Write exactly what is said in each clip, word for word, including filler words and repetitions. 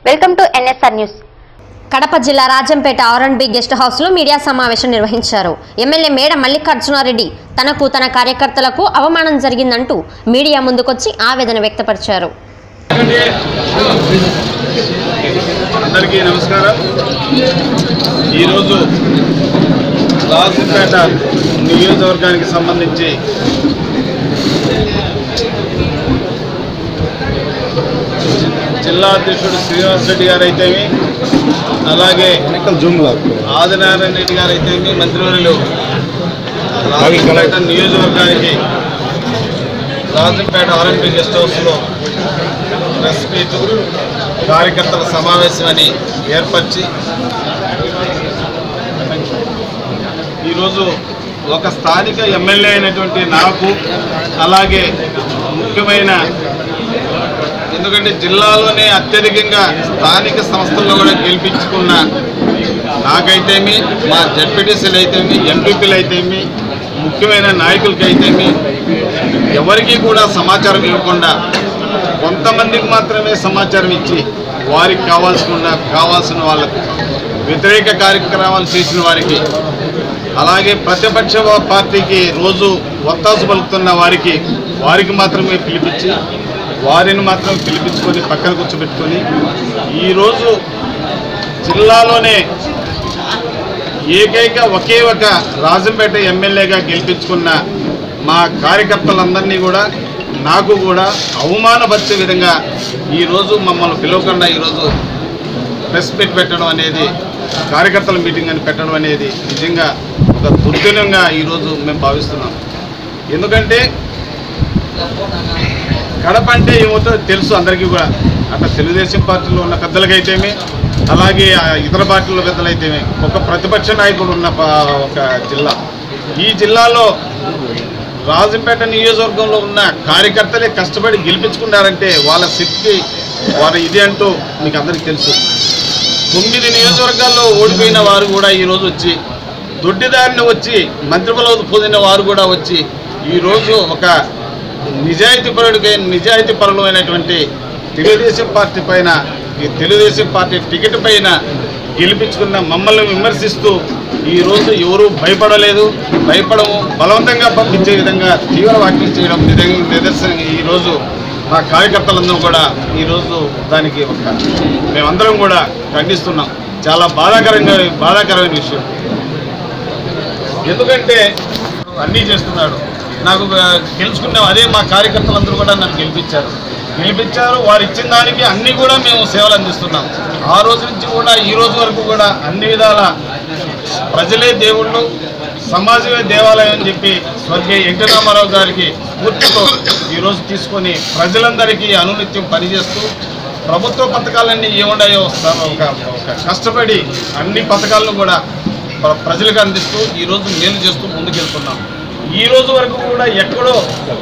Welcome to NSR news. Kadapa జిల్లా Rajampet R and B guest house లో media సమావేశం నిర్వహించారు. ఎమ్మెల్యే మేడ మల్లికార్జునారెడ్డి తనకు తన కార్యకర్తలకు అవమానం జరిగిందంటూ మీడియా ముందుకొచ్చి ఆవేదన వ్యక్తపరిచారు. అందరికీ నమస్కారం. ఈరోజు రాజంపేట నియోజకవర్గానికి సంబంధించి జిల్లా అధ్యక్షుడు శ్రీనివాస్ రెడ్డి గారు అయితేమి, అలాగే ఆదినారాయణ రెడ్డి గారు అయితేమి, మంత్రివర్యులు రాజంపేట నియోజకవర్గానికి Rajampet R and B guest హౌస్లో ప్రెస్ మీట్ కార్యకర్తల సమావేశం అని ఏర్పరిచి ఈరోజు ఒక స్థానిక ఎమ్మెల్యే అయినటువంటి నాకు, అలాగే ముఖ్యమైన, ఎందుకంటే జిల్లాలోనే అత్యధికంగా స్థానిక సంస్థల్లో కూడా గెలిపించుకున్న నాకైతేమి, మా జడ్పీటీసీలు అయితేమి, ఎంపీపీలు అయితేమి, ముఖ్యమైన నాయకులకి అయితేమి ఎవరికీ కూడా సమాచారం ఇవ్వకుండా కొంతమందికి మాత్రమే సమాచారం ఇచ్చి వారికి కావాల్సిన కావాల్సిన వాళ్ళకు వ్యతిరేక కార్యక్రమాలు చేసిన వారికి, అలాగే ప్రతిపక్ష పార్టీకి రోజు ఒత్తాసు పలుకుతున్న వారికి వారికి మాత్రమే పిలిపించి వారిని మాత్రం పిలిపించుకొని పక్కన కూర్చోబెట్టుకొని ఈరోజు జిల్లాలోనే ఏకైక ఒకే ఒక రాజంపేట ఎమ్మెల్యేగా గెలిపించుకున్న మా కార్యకర్తలందరినీ కూడా, నాకు కూడా అవమానపరిచే విధంగా ఈరోజు మమ్మల్ని పిలవకుండా ఈరోజు ప్రెస్ మీట్ పెట్టడం అనేది, కార్యకర్తల మీటింగ్ అని పెట్టడం అనేది నిజంగా ఒక దుర్దినంగా ఈరోజు మేము భావిస్తున్నాం. ఎందుకంటే కడప అంటే ఏమవుతుందో తెలుసు అందరికీ కూడా. అట్లా తెలుగుదేశం పార్టీలో ఉన్న పెద్దలకైతేమి, అలాగే ఇతర పార్టీల పెద్దలైతేమి, ఒక ప్రతిపక్ష నాయకుడు ఉన్న ఒక జిల్లా. ఈ జిల్లాలో రాజంపేట నియోజకవర్గంలో ఉన్న కార్యకర్తలే కష్టపడి గెలిపించుకున్నారంటే వాళ్ళ శక్తి, వారి ఇది అంటూ మీకు అందరికీ తెలుసు. తొమ్మిది నియోజకవర్గాల్లో ఓడిపోయిన వారు కూడా ఈరోజు వచ్చి, దొడ్డిదారిని వచ్చి మంత్రి పదవి పొందిన వారు కూడా వచ్చి ఈరోజు ఒక నిజాయితీ పరుడికి నిజాయితీ పరులైనటువంటి తెలుగుదేశం పార్టీ పైన, ఈ తెలుగుదేశం పార్టీ టికెట్ పైన గెలిపించుకున్న మమ్మల్ని విమర్శిస్తూ ఈరోజు ఎవరూ భయపడలేదు, భయపడము, బలవంతంగా పంపించే విధంగా తీవ్ర వ్యాఖ్యలు చేయడం నిదర్శనం. ఈరోజు మా కార్యకర్తలందరూ కూడా ఈరోజు దానికి ఒక మేమందరం కూడా ఖండిస్తున్నాం. చాలా బాధాకరంగా బాధాకరమైన విషయం. ఎందుకంటే అన్నీ చేస్తున్నాడు, నాకు గెలుచుకున్న అదే మా కార్యకర్తలందరూ కూడా నన్ను గెలిపించారు గెలిపించారు వారు ఇచ్చిన దానికి అన్నీ కూడా మేము సేవలు అందిస్తున్నాం. ఆ రోజు నుంచి కూడా ఈ రోజు వరకు కూడా అన్ని విధాల ప్రజలే దేవుళ్ళు, సమాజమే దేవాలయం అని చెప్పి స్వర్గీయ ఎన్టీ రామారావు గారికి స్ఫూర్తితో ఈరోజు తీసుకొని ప్రజలందరికీ అనునిత్యం పనిచేస్తూ ప్రభుత్వ పథకాలన్నీ ఏమున్నాయో ఒక కష్టపడి అన్ని పథకాలను కూడా ప్రజలకు అందిస్తూ ఈరోజు మేలు చేస్తూ ముందుకెళ్తున్నాం. ఈ రోజు వరకు కూడా ఎక్కడో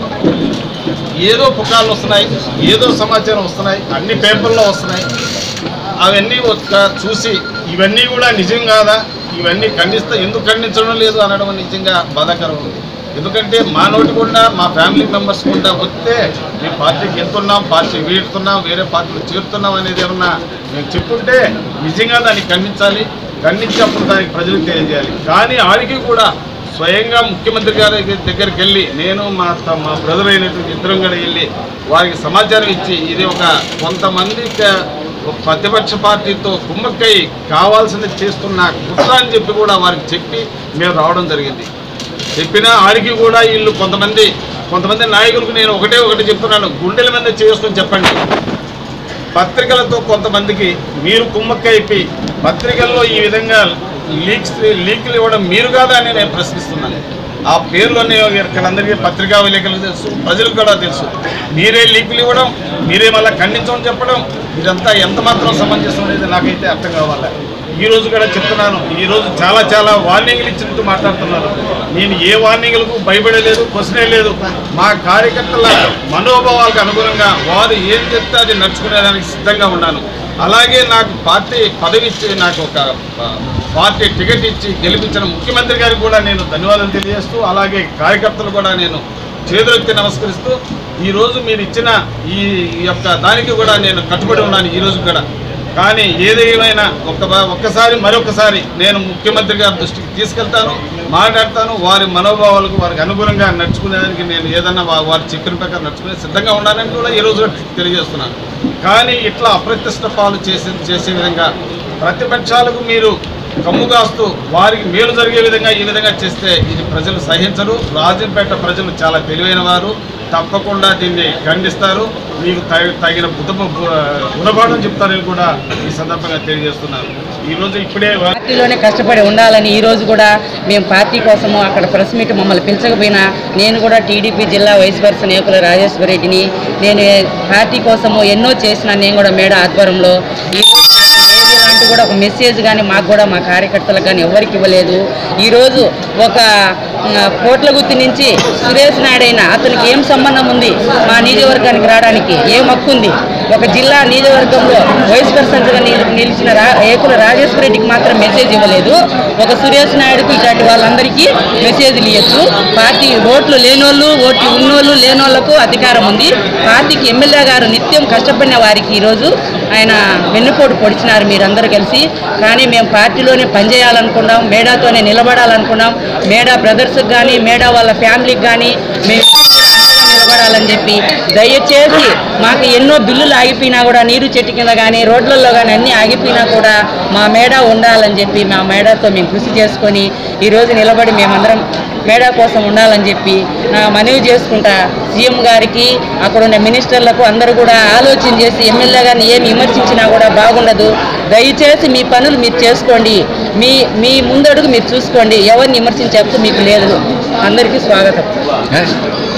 ఏదో పుకార్లు వస్తున్నాయి, ఏదో సమాచారం వస్తున్నాయి, అన్ని పేపర్లో వస్తున్నాయి. అవన్నీ చూసి ఇవన్నీ కూడా నిజం కాదా, ఇవన్నీ ఖండిస్తా, ఎందుకు ఖండించడం లేదు అనడం నిజంగా బాధాకరం ఉంది. ఎందుకంటే మా నోటి కూడా, మా ఫ్యామిలీ మెంబర్స్ కూడా వస్తే మేము పార్టీకి వెళ్తున్నాం, పార్టీ వీడుతున్నాం, వేరే పార్టీలు చేరుతున్నాం అనేది ఏమన్నా మేము చెప్పుంటే నిజంగా దాన్ని ఖండించాలి. ఖండించినప్పుడు దానికి ప్రజలకు తెలియజేయాలి. కానీ ఆడికి కూడా స్వయంగా ముఖ్యమంత్రి గారి దగ్గరికి వెళ్ళి నేను మా మా బ్రదర్ అయినటువంటి ఇద్దరం కూడా వెళ్ళి వారికి సమాచారం ఇచ్చి ఇది ఒక కొంతమంది ప్రతిపక్ష పార్టీతో కుమ్మక్కై కావాల్సింది చేస్తున్న కుట్ర అని చెప్పి కూడా వారికి చెప్పి మేము రావడం జరిగింది. చెప్పినా ఆడికి కూడా వీళ్ళు కొంతమంది కొంతమంది నాయకులకు నేను ఒకటే ఒకటి చెప్తున్నాను, గుండెల మీద చేసుకొని చెప్పండి. పత్రికలతో కొంతమందికి మీరు కుమ్మక్కైపి పత్రికల్లో ఈ విధంగా లీక్స్ లీకులు ఇవ్వడం మీరు కాదా అని నేను ప్రశ్నిస్తున్నాను. ఆ పేర్లోనే అందరికీ పత్రికా విలేకరులకు తెలుసు, ప్రజలకు కూడా తెలుసు. మీరే లీకులు ఇవ్వడం, మీరే మళ్ళీ ఖండించమని చెప్పడం, ఇదంతా ఎంత మాత్రం సమంజసం అనేది నాకైతే అర్థం కావాలి. ఈరోజు కూడా చెప్తున్నాను, ఈరోజు చాలా చాలా వార్నింగ్లు ఇచ్చినట్టు మాట్లాడుతున్నారు. నేను ఏ వార్నింగ్లకు భయపడలేదు, క్వశ్చనే లేదు. మా కార్యకర్తల మనోభావాలకు అనుగుణంగా వారు ఏం చెప్తే అది నడుచుకునేదానికి సిద్ధంగా ఉన్నాను. అలాగే నాకు పార్టీ పదవి ఇచ్చి, నాకు ఒక పార్టీ టికెట్ ఇచ్చి గెలిపించిన ముఖ్యమంత్రి గారికి కూడా నేను ధన్యవాదాలు తెలియజేస్తూ, అలాగే కార్యకర్తలు కూడా నేను చేతులెత్తి నమస్కరిస్తూ ఈరోజు మీరు ఇచ్చిన ఈ యొక్క దానికి కూడా నేను కట్టుబడి ఉన్నాను. ఈరోజు కూడా కానీ ఏదేమైనా ఒక్క ఒక్కసారి మరొకసారి నేను ముఖ్యమంత్రి గారి దృష్టికి తీసుకెళ్తాను, మాట్లాడతాను. వారి మనోభావాలకు వారికి అనుగుణంగా నడుచుకునేదానికి నేను ఏదన్నా వారు చెప్పిన ప్రకారం నడుచుకునే సిద్ధంగా ఉండాలని కూడా ఈరోజు తెలియజేస్తున్నాను. కానీ ఇట్లా అప్రతిష్ట పాలు చేసే చేసే విధంగా ప్రతిపక్షాలకు మీరు కమ్ము కాస్తూ వారికి మేలు జరిగే విధంగా ఈ విధంగా చేస్తే ఇది ప్రజలు సహించరు. రాజంపేట ప్రజలు చాలా తెలివైన వారు, తప్పకుండా దీన్ని ఖండిస్తారు. మీకు తగిన బుద్ధ గుణపాఠం చెప్తారని కూడా ఈ సందర్భంగా తెలియజేస్తున్నారు. ఈరోజు ఇప్పుడే పార్టీలోనే కష్టపడి ఉండాలని ఈరోజు కూడా మేము పార్టీ కోసము అక్కడ ప్రెస్ మీట్ మమ్మల్ని పిలిచకపోయినా నేను కూడా టీడీపీ జిల్లా వైస్ పర్సన్ ఏకుల రాజేశ్వర రెడ్డిని నేను పార్టీ కోసము ఎన్నో చేసిన నేను కూడా మేడ ఆధ్వర్యంలో ఏది లాంటి కూడా ఒక మెసేజ్ కానీ మాకు కూడా మా కార్యకర్తలకు కానీ ఎవరికి ఇవ్వలేదు. ఈరోజు ఒక కోట్లగుత్తి నుంచి సురేష్ నాయుడు అయినా అతనికి ఏం సంబంధం ఉంది మా నియోజకవర్గానికి రావడానికి, ఏం హక్కు ఉంది? ఒక జిల్లా నియోజకవర్గంలో వైస్ పర్సన్గా నిలిచిన రా ఏకుల రాజేశ్వర రెడ్డికి మాత్రం మెసేజ్ ఇవ్వలేదు. ఒక సురేష్ నాయుడుకు ఇలాంటి వాళ్ళందరికీ మెసేజ్లు ఇవ్వచ్చు. పార్టీ ఓట్లు లేనోళ్ళు, ఓట్లు ఉన్నోళ్ళు లేనోళ్లకు అధికారం ఉంది. పార్టీకి ఎమ్మెల్యే గారు నిత్యం కష్టపడిన వారికి ఈరోజు ఆయన వెన్నుపోటు పొడిచినారు మీరందరూ కలిసి. కానీ మేము పార్టీలోనే పనిచేయాలనుకున్నాం, మేడాతోనే నిలబడాలనుకున్నాం. మేడా బ్రదర్స్కి కానీ మేడా వాళ్ళ ఫ్యామిలీకి కానీ మేము అండగా నిలబడాలని చెప్పి దయచేసి మాకు ఎన్నో బిల్లులు ఆగిపోయినా కూడా నీరు చెట్టు కింద కానీ రోడ్లలో కానీ అన్నీ ఆగిపోయినా కూడా మా మేడా ఉండాలని చెప్పి మా మేడాతో మేము కృషి చేసుకొని ఈరోజు నిలబడి మేమందరం మేడా కోసం ఉండాలని చెప్పి నా మనవి చేసుకుంటా సీఎం గారికి అక్కడ ఉన్న మినిస్టర్లకు అందరూ కూడా ఆలోచన చేసి ఎమ్మెల్యే గారిని ఏమి విమర్శించినా కూడా బాగుండదు. దయచేసి మీ పనులు మీరు చేసుకోండి, మీ మీ ముందడుగు మీరు చూసుకోండి, ఎవరిని విమర్శించే హక్కు మీకు లేదు. అందరికీ స్వాగతం.